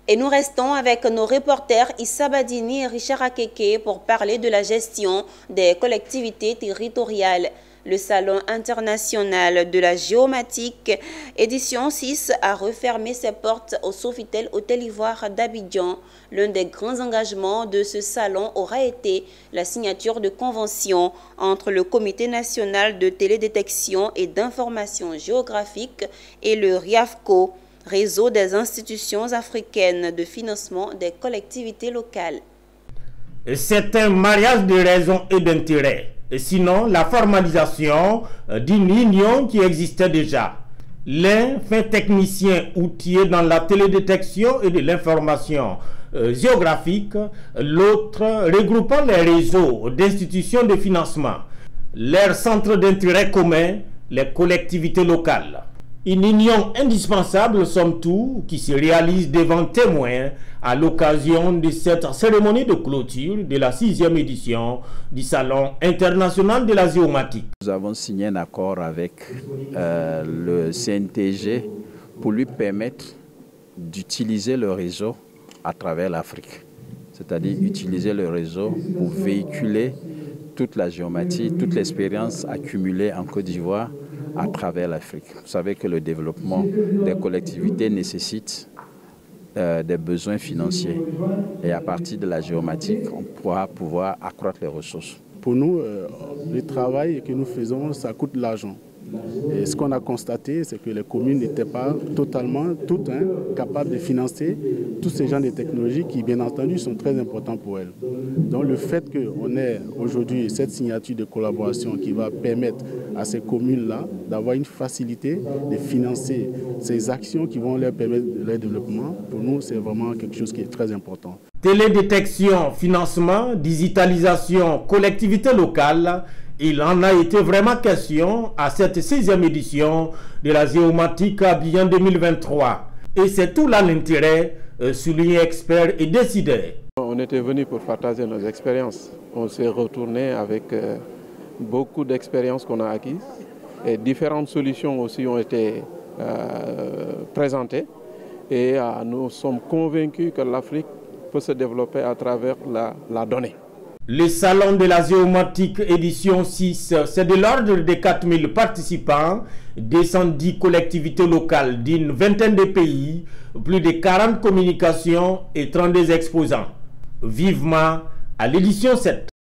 Et nous restons avec nos reporters Issa Badini et Richard Akeke pour parler de la gestion des collectivités territoriales. Le Salon international de la géomatique, édition 6, a refermé ses portes au Sofitel Hôtel Ivoire d'Abidjan. L'un des grands engagements de ce salon aura été la signature de conventions entre le Comité national de télédétection et d'information géographique et le RIAFCO, Réseau des institutions africaines de financement des collectivités locales. C'est un mariage de raisons et d'intérêts. Sinon, la formalisation d'une union qui existait déjà. L'un fait technicien outillé dans la télédétection et de l'information géographique, l'autre regroupant les réseaux d'institutions de financement. Leur centre d'intérêt commun, les collectivités locales. Une union indispensable, somme toute, qui se réalise devant témoins à l'occasion de cette cérémonie de clôture de la 6e édition du Salon international de la géomatique. Nous avons signé un accord avec le CNTG pour lui permettre d'utiliser le réseau à travers l'Afrique. C'est-à-dire utiliser le réseau pour véhiculer toute la géomatique, toute l'expérience accumulée en Côte d'Ivoire à travers l'Afrique. Vous savez que le développement des collectivités nécessite des besoins financiers. Et à partir de la géomatique, on pourra pouvoir accroître les ressources. Pour nous, le travail que nous faisons, ça coûte de l'argent. Et ce qu'on a constaté, c'est que les communes n'étaient pas totalement toutes capables de financer tous ces genres de technologies qui, bien entendu, sont très importants pour elles. Donc le fait qu'on ait aujourd'hui cette signature de collaboration qui va permettre à ces communes-là d'avoir une facilité de financer ces actions qui vont leur permettre leur développement, pour nous, c'est vraiment quelque chose qui est très important. Télédétection, financement, digitalisation, collectivité locale, il en a été vraiment question à cette 6e édition de la géomatique Abidjan 2023. Et c'est tout là l'intérêt, souligne experts et décideurs. On était venus pour partager nos expériences. On s'est retourné avec beaucoup d'expériences qu'on a acquises. Et différentes solutions aussi ont été présentées. Et nous sommes convaincus que l'Afrique peut se développer à travers la donnée. Le Salon de la géomatique édition 6, c'est de l'ordre de 4000 participants, 210 collectivités locales d'une vingtaine de pays, plus de 40 communications et 32 exposants. Vivement à l'édition 7.